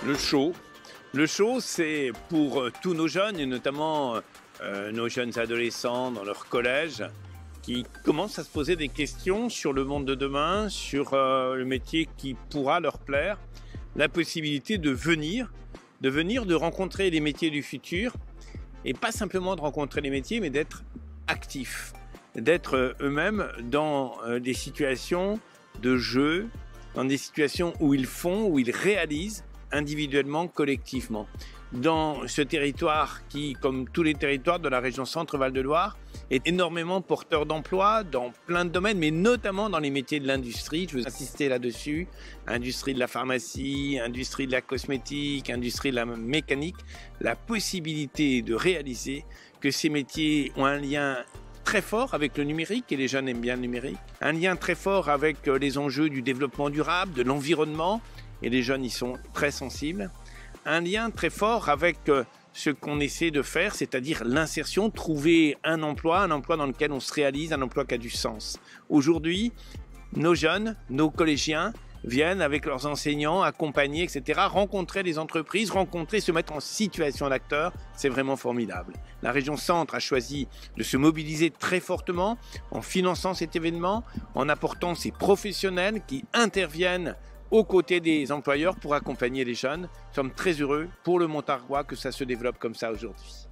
Le show. Le show, c'est pour tous nos jeunes, et notamment nos jeunes adolescents dans leur collège, qui commencent à se poser des questions sur le monde de demain, sur le métier qui pourra leur plaire, la possibilité de venir, de rencontrer les métiers du futur, et pas simplement de rencontrer les métiers, mais d'être actifs, d'être eux-mêmes dans des situations de jeu, dans des situations où ils font, où ils réalisent, individuellement, collectivement. Dans ce territoire qui, comme tous les territoires de la région Centre-Val de Loire, est énormément porteur d'emplois dans plein de domaines, mais notamment dans les métiers de l'industrie. Je veux insister là-dessus. Industrie de la pharmacie, industrie de la cosmétique, industrie de la mécanique. La possibilité de réaliser que ces métiers ont un lien très fort avec le numérique, et les jeunes aiment bien le numérique. Un lien très fort avec les enjeux du développement durable, de l'environnement, et les jeunes y sont très sensibles. Un lien très fort avec ce qu'on essaie de faire, c'est-à-dire l'insertion, trouver un emploi dans lequel on se réalise, un emploi qui a du sens. Aujourd'hui, nos jeunes, nos collégiens viennent avec leurs enseignants, accompagner, etc., rencontrer les entreprises, se mettre en situation d'acteur, c'est vraiment formidable. La région Centre a choisi de se mobiliser très fortement en finançant cet événement, en apportant ces professionnels qui interviennent aux côtés des employeurs pour accompagner les jeunes. Nous sommes très heureux pour le Montargois que ça se développe comme ça aujourd'hui.